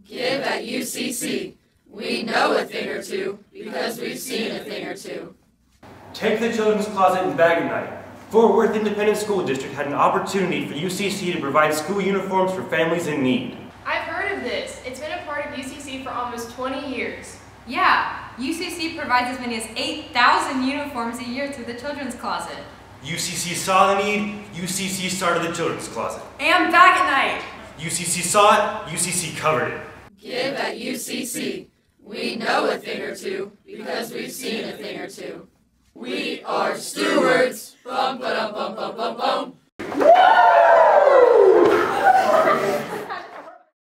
Give at UCC. We know a thing or two because we've seen a thing or two. Take the children's closet in Baggit Night. Fort Worth Independent School District had an opportunity for UCC to provide school uniforms for families in need. I've heard of this. It's been a part of UCC for almost 20 years. Yeah, UCC provides as many as 8,000 uniforms a year through the children's closet. UCC saw the need, UCC started the children's closet. And Baggit Night! UCC saw it, UCC covered it. Give at UCC. We know a thing or two because we've seen a thing or two. We are stewards. Bum, ba-dum, bum, bum, bum, bum.